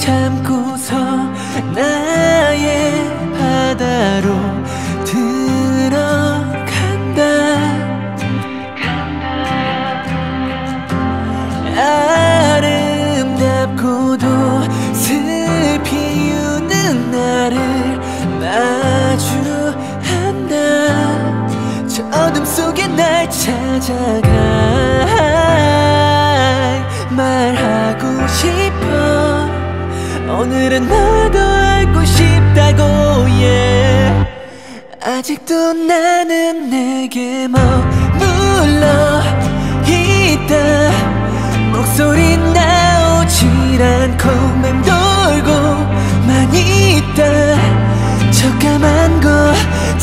참고서 나의 바다로 들어간다. 아름답고도 슬피 우는 나를 마주한다. 저 어둠 속에 날 찾아가 말하고 싶어. 오늘은 나도 알고 싶다고 yeah. 아직도 나는 내게 머물러 있다. 목소리 나오질 않고 맴돌고만 있다. 저 까만 거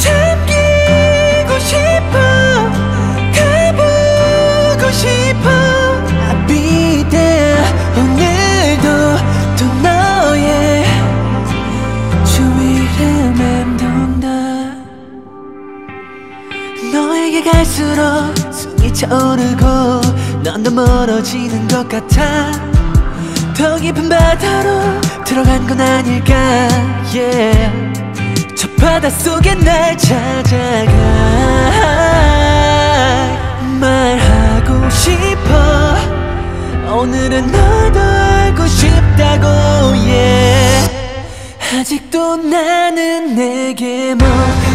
잠기고 싶어. 가보고 싶어. I'll be there. 오늘도 또 너의 주위를 맴돈다. 너에게 갈수록 숨이 차오르고 넌 더 멀어지는 것 같아. 더 깊은 바다로 들어간 건 아닐까 yeah. 저 바닷속에 날 찾아가 말하고 싶어. 오늘은 너도 알고 싶다고 yeah. 아직도 나는 내게